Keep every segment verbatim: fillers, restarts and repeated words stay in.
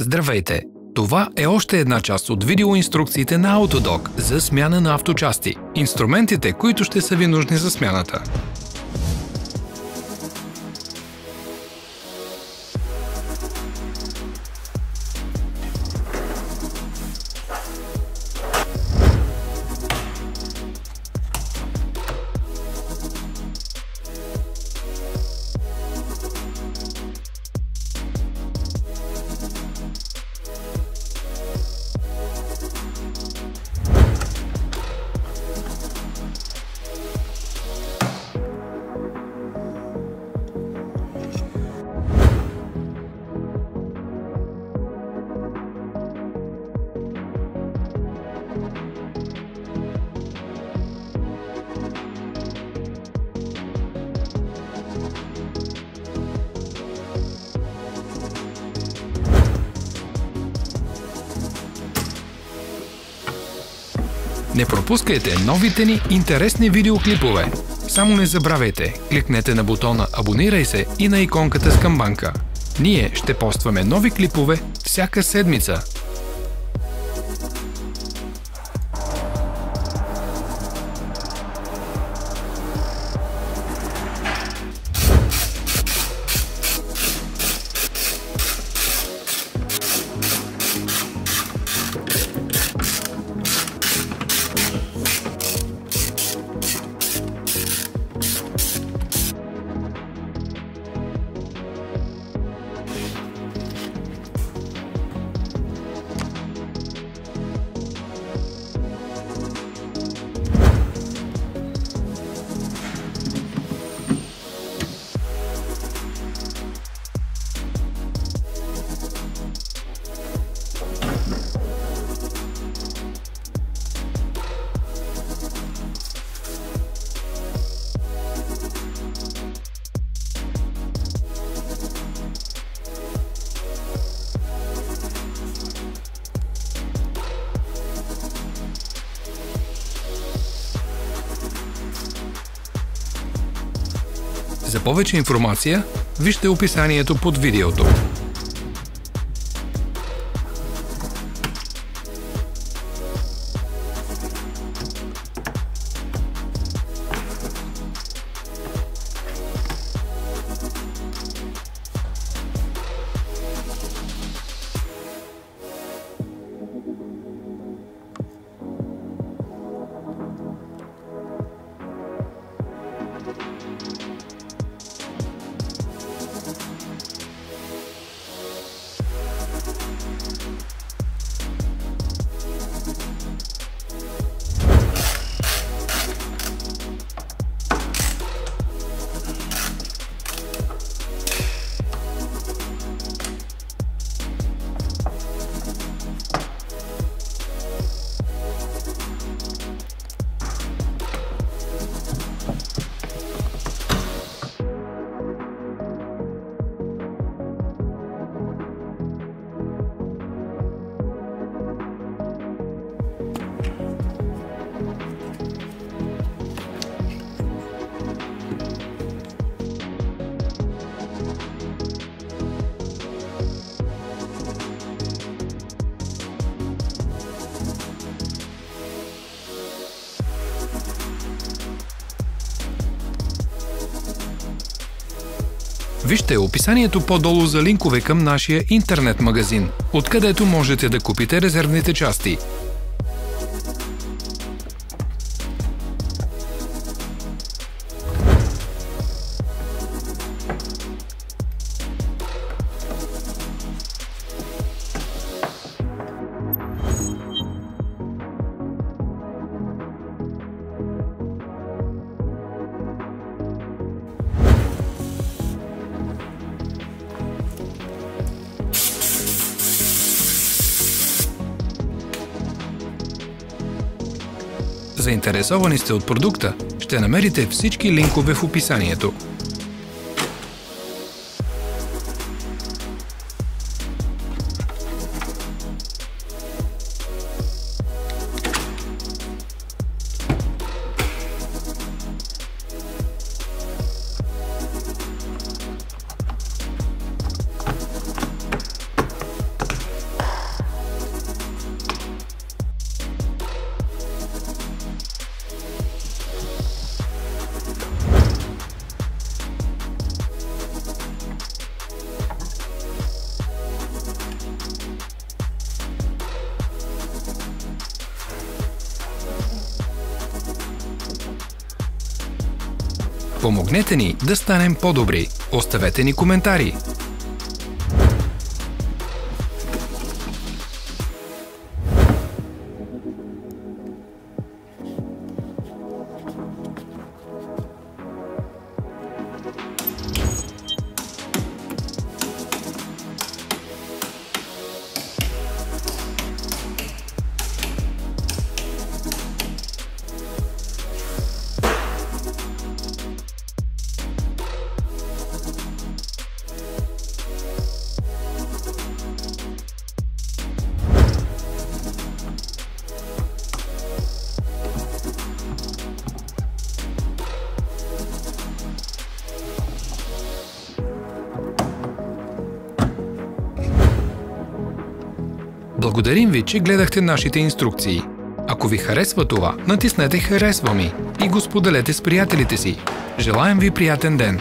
Здравейте! Това е още една част от видеоинструкциите на Autodoc за смяна на авточасти. Инструментите, които ще са ви нужни за смяната. Не пропускайте новите ни интересни видеоклипове. Само не забравяйте, кликнете на бутона "Абонирай се" и на иконката с камбанка. Ние ще постваме нови клипове всяка седмица. За повече информация, вижте описанието под видеото. Вижте описанието по-долу за линкове към нашия интернет магазин, откъдето можете да купите резервните части. Заинтересовани сте от продукта, ще намерите всички линкове в описанието. Помогнете ни да станем по-добри. Оставете ни коментари. Благодарим ви, че гледахте нашите инструкции. Ако ви харесва това, натиснете "Харесва ми" и го споделете с приятелите си. Желаем ви приятен ден!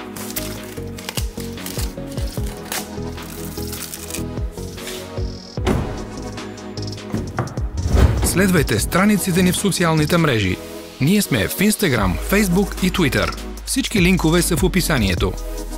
Следвайте страниците ни в социалните мрежи. Ние сме в Instagram, Facebook и Twitter. Всички линкове са в описанието.